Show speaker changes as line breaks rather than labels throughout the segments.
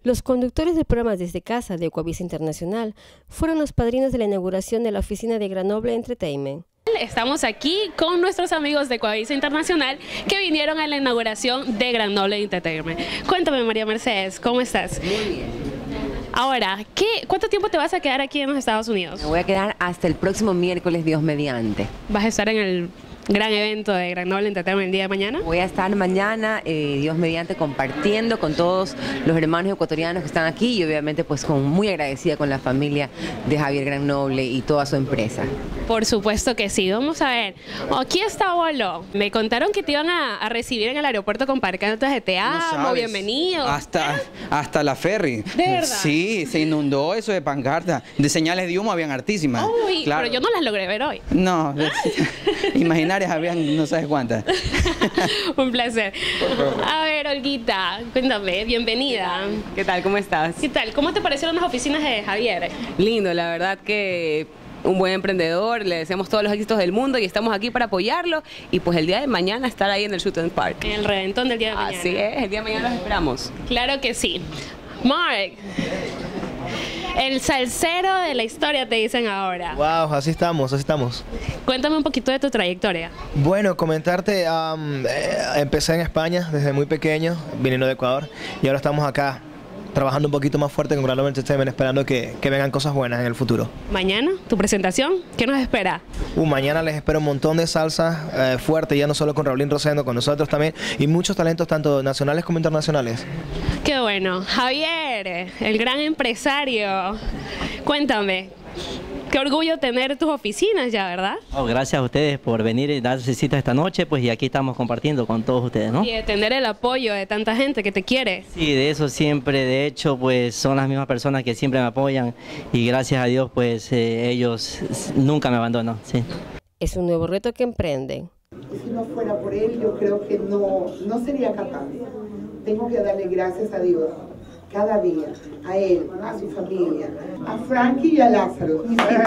Los conductores del programa Desde Casa de Ecuavisa Internacional fueron los padrinos de la inauguración de la oficina de Grenoble Entertainment.
Estamos aquí con nuestros amigos de Ecuavisa Internacional que vinieron a la inauguración de Grenoble Entertainment. Cuéntame, María Mercedes, ¿cómo estás?
Muy bien.
Ahora, ¿cuánto tiempo te vas a quedar aquí en los Estados Unidos?
Me voy a quedar hasta el próximo miércoles, Dios mediante.
¿Vas a estar en el gran evento de Grenoble Entertainment el día de mañana?
Voy a estar mañana, Dios mediante, compartiendo con todos los hermanos ecuatorianos que están aquí y obviamente pues muy agradecida con la familia de Javier Grenoble y toda su empresa.
Por supuesto que sí. Vamos a ver. Aquí está Bolo. Me contaron que te iban a recibir en el aeropuerto con pancartas de te amo, bienvenido.
Hasta la ferry.
¿De verdad?
Sí, se inundó eso de pancartas. De señales de humo habían hartísimas.
Uy, claro. Pero yo no las logré ver hoy.
No, imaginarias habían no sabes cuántas.
Un placer. A ver, Olguita, cuéntame, bienvenida.
¿Qué tal? ¿Cómo estás?
¿Qué tal? ¿Cómo te parecieron las oficinas de Javier?
Lindo, la verdad que un buen emprendedor, le deseamos todos los éxitos del mundo y estamos aquí para apoyarlo y pues el día de mañana estar ahí en el Shoot Park.
En el reventón del día de mañana.
Así es, el día de mañana los esperamos.
Claro que sí. Mark, el salsero de la historia te dicen ahora.
Wow, así estamos, así estamos.
Cuéntame un poquito de tu trayectoria.
Bueno, comentarte, empecé en España desde muy pequeño, viniendo de Ecuador y ahora estamos acá trabajando un poquito más fuerte con Grenoble Entertainment, esperando que vengan cosas buenas en el futuro.
Mañana, tu presentación, ¿qué nos espera?
Mañana les espero un montón de salsa fuerte, ya no solo con Raulín Rosendo, con nosotros también, y muchos talentos tanto nacionales como internacionales.
Qué bueno. Javier, el gran empresario, cuéntame, qué orgullo tener tus oficinas ya, ¿verdad?
Gracias a ustedes por venir y darse cita esta noche, pues y aquí estamos compartiendo con todos ustedes, ¿no?
Y de tener el apoyo de tanta gente que te quiere.
Sí, de eso siempre, de hecho, pues son las mismas personas que siempre me apoyan y gracias a Dios, pues ellos nunca me abandonan, sí.
Es un nuevo reto que emprenden.
Si no fuera por él, yo creo que no sería capaz. Tengo que darle gracias a Dios cada día, a él, a su familia, a Frankie y a Lázaro.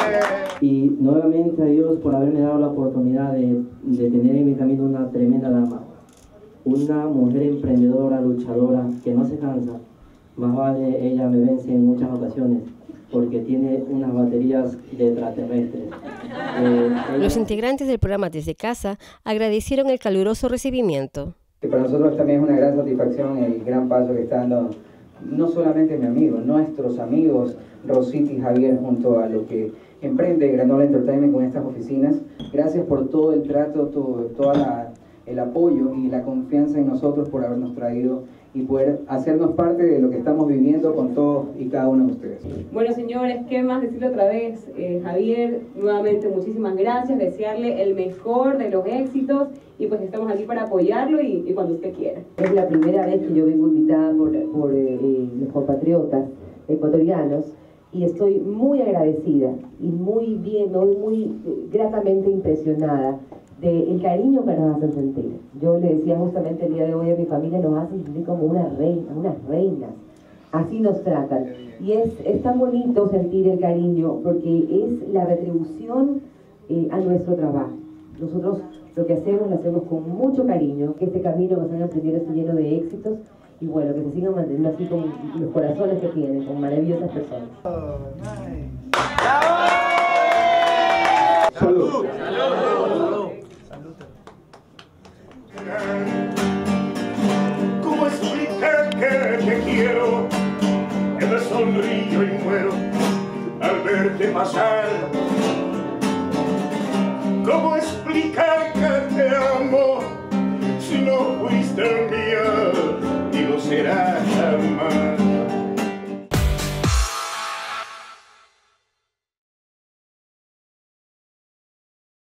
Y nuevamente a Dios por haberme dado la oportunidad de tener en mi camino una tremenda dama, una mujer emprendedora, luchadora, que no se cansa. Más vale ella me vence en muchas ocasiones, porque tiene unas baterías de extraterrestres.
Los integrantes del programa Desde Casa agradecieron el caluroso recibimiento.
Que para nosotros también es una gran satisfacción el gran paso que está dando no solamente mi amigo, nuestros amigos Rosita y Javier junto a lo que emprende Grenoble Entertainment con estas oficinas. Gracias por todo el trato, todo el apoyo y la confianza en nosotros por habernos traído y poder hacernos parte de lo que estamos viviendo con todos y cada uno de ustedes.
Bueno, señores, ¿qué más decirle otra vez? Javier, nuevamente muchísimas gracias, desearle el mejor de los éxitos y pues estamos aquí para apoyarlo y cuando usted quiera.
Es la primera vez que yo vengo invitada por mis compatriotas ecuatorianos y estoy muy agradecida y muy gratamente impresionada del cariño que nos hacen sentir. Yo le decía justamente el día de hoy a mi familia, nos hacen sentir como unas reinas, así nos tratan. Y es tan bonito sentir el cariño porque es la retribución a nuestro trabajo. Nosotros lo que hacemos, lo hacemos con mucho cariño, que este camino que están emprendiendo esté lleno de éxitos y bueno, que se sigan manteniendo así con los corazones que tienen, con maravillosas personas.
¡Salud!
¿Cómo explicar que te quiero? Que me sonrío y muero al verte pasar. ¿Cómo explicar que te amo si no fuiste